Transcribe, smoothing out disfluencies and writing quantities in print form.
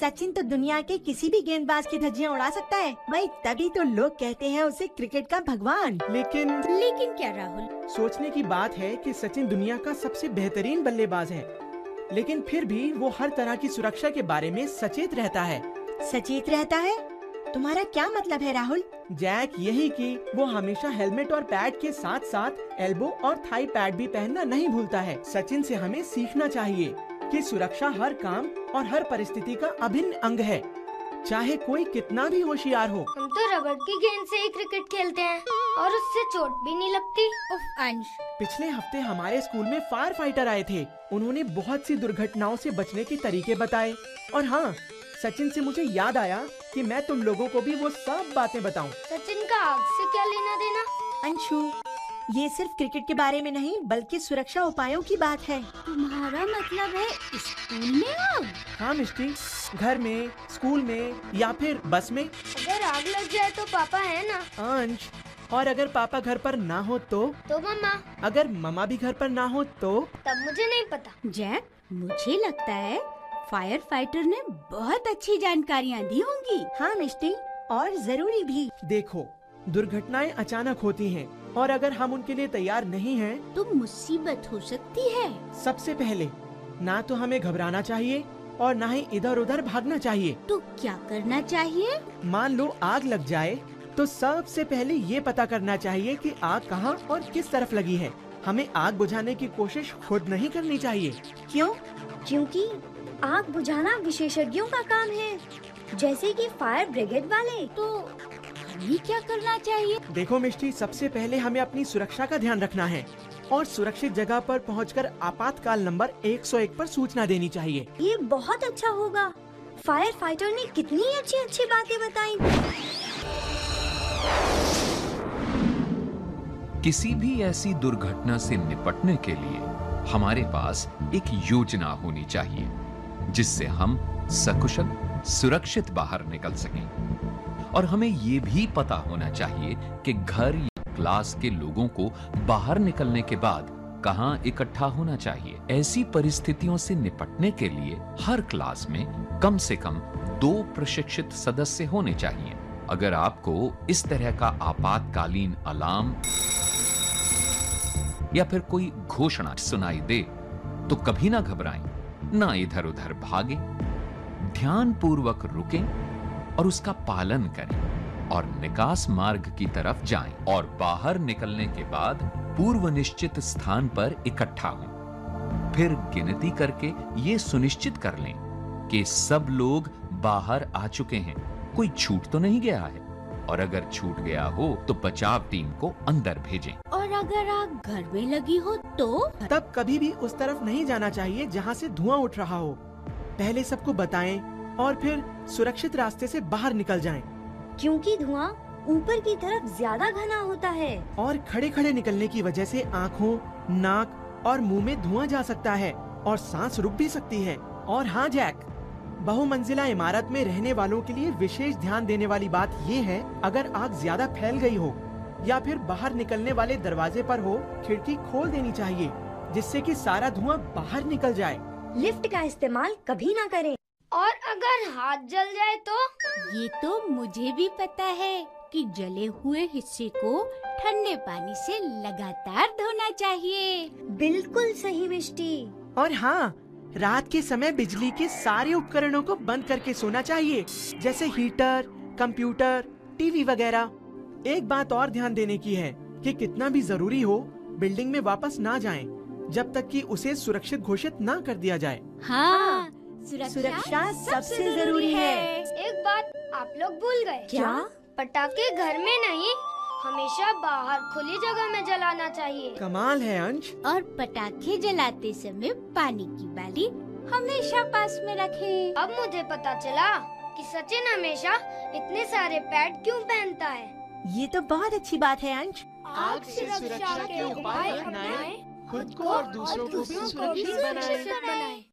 सचिन तो दुनिया के किसी भी गेंदबाज की धज्जियां उड़ा सकता है भाई, तभी तो लोग कहते हैं उसे क्रिकेट का भगवान। लेकिन क्या राहुल? सोचने की बात है कि सचिन दुनिया का सबसे बेहतरीन बल्लेबाज है, लेकिन फिर भी वो हर तरह की सुरक्षा के बारे में सचेत रहता है। सचेत रहता है? तुम्हारा क्या मतलब है राहुल? जैक, यही कि वो हमेशा हेलमेट और पैड के साथ साथ एल्बो और थाई पैड भी पहनना नहीं भूलता है। सचिन से हमें सीखना चाहिए कि सुरक्षा हर काम और हर परिस्थिति का अभिन्न अंग है, चाहे कोई कितना भी होशियार हो। हम तो रबड़ की गेंद से ही क्रिकेट खेलते हैं और उससे चोट भी नहीं लगती। उफ अंश, पिछले हफ्ते हमारे स्कूल में फायर फाइटर आए थे। उन्होंने बहुत सी दुर्घटनाओं से बचने के तरीके बताए। और हाँ, सचिन से मुझे याद आया कि मैं तुम लोगों को भी वो सब बातें बताऊं। सचिन का आग से क्या लेना देना? अंशु, ये सिर्फ क्रिकेट के बारे में नहीं बल्कि सुरक्षा उपायों की बात है। तुम्हारा मतलब है स्कूल में आग? हाँ मिष्टी, घर में, स्कूल में या फिर बस में। अगर आग लग जाए तो पापा है ना? अंश, और अगर पापा घर पर ना हो तो मम्मा। अगर मम्मा भी घर पर ना हो तो तब मुझे नहीं पता। जैक, मुझे लगता है फायर फाइटर ने बहुत अच्छी जानकारियाँ दी होंगी। हाँ मिष्टी, और जरूरी भी। देखो, दुर्घटनाएं अचानक होती हैं और अगर हम उनके लिए तैयार नहीं हैं, तो मुसीबत हो सकती है। सबसे पहले ना तो हमें घबराना चाहिए और ना ही इधर उधर भागना चाहिए। तो क्या करना चाहिए? मान लो आग लग जाए तो सबसे पहले ये पता करना चाहिए कि आग कहाँ और किस तरफ लगी है। हमें आग बुझाने की कोशिश खुद नहीं करनी चाहिए। क्यों? क्योंकि आग बुझाना विशेषज्ञों का काम है, जैसे कि फायर ब्रिगेड वाले। तो हमें क्या करना चाहिए? देखो मिष्टी, सबसे पहले हमें अपनी सुरक्षा का ध्यान रखना है और सुरक्षित जगह पर पहुंचकर आपातकाल नंबर 101 पर सूचना देनी चाहिए। ये बहुत अच्छा होगा। फायर फाइटर ने कितनी अच्छी अच्छी बातें बताई। किसी भी ऐसी दुर्घटना से निपटने के लिए हमारे पास एक योजना होनी चाहिए जिससे हम सकुशल सुरक्षित बाहर निकल सकें। और हमें ये भी पता होना चाहिए कि घर या क्लास के लोगों को बाहर निकलने के बाद कहां इकट्ठा होना चाहिए। ऐसी परिस्थितियों से निपटने के लिए हर क्लास में कम से कम 2 प्रशिक्षित सदस्य होने चाहिए। अगर आपको इस तरह का आपातकालीन अलार्म या फिर कोई घोषणा सुनाई दे तो कभी ना घबराएं, ना इधर उधर भागें, ध्यानपूर्वक रुकें और उसका पालन करें और निकास मार्ग की तरफ जाएं और बाहर निकलने के बाद पूर्व निश्चित स्थान पर इकट्ठा हों। फिर गिनती करके ये सुनिश्चित कर लें कि सब लोग बाहर आ चुके हैं, कोई छूट तो नहीं गया है, और अगर छूट गया हो तो बचाव टीम को अंदर भेजें। और अगर आग घर में लगी हो तो? तब कभी भी उस तरफ नहीं जाना चाहिए जहाँ से धुआं उठ रहा हो। पहले सबको बताएं और फिर सुरक्षित रास्ते से बाहर निकल जाएं। क्योंकि धुआं ऊपर की तरफ ज्यादा घना होता है और खड़े खड़े निकलने की वजह से आँखों, नाक और मुंह में धुआं जा सकता है और सांस रुक भी सकती है। और हाँ जैक, बहुमंजिला इमारत में रहने वालों के लिए विशेष ध्यान देने वाली बात ये है, अगर आग ज्यादा फैल गई हो या फिर बाहर निकलने वाले दरवाजे पर हो, खिड़की खोल देनी चाहिए जिससे कि सारा धुआं बाहर निकल जाए। लिफ्ट का इस्तेमाल कभी ना करें। और अगर हाथ जल जाए तो? ये तो मुझे भी पता है कि जले हुए हिस्से को ठंडे पानी से लगातार धोना चाहिए। बिल्कुल सही मिष्टी। और हाँ, रात के समय बिजली के सारे उपकरणों को बंद करके सोना चाहिए, जैसे हीटर, कंप्यूटर, टीवी वगैरह। एक बात और ध्यान देने की है कि कितना भी जरूरी हो, बिल्डिंग में वापस ना जाएं, जब तक कि उसे सुरक्षित घोषित ना कर दिया जाए। हाँ, सुरक्षा सबसे जरूरी है। एक बात आप लोग भूल गए। क्या? पटाखे घर में नहीं, हमेशा बाहर खुली जगह में जलाना चाहिए। कमाल है अंश। और पटाखे जलाते समय पानी की बाल्टी हमेशा पास में रखें। अब मुझे पता चला कि सचिन हमेशा इतने सारे पैड क्यों पहनता है। ये तो बहुत अच्छी बात है अंश। आग से सुरक्षा के उपाय अपनाएं, खुद को और दूसरों को भी सुरक्षित बनाएं।